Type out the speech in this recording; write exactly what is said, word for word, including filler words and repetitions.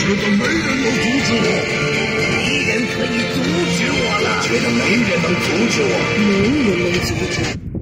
觉得没人能阻止我。 敌人可以阻止我了。 觉得没人能阻止我。 没人能阻止。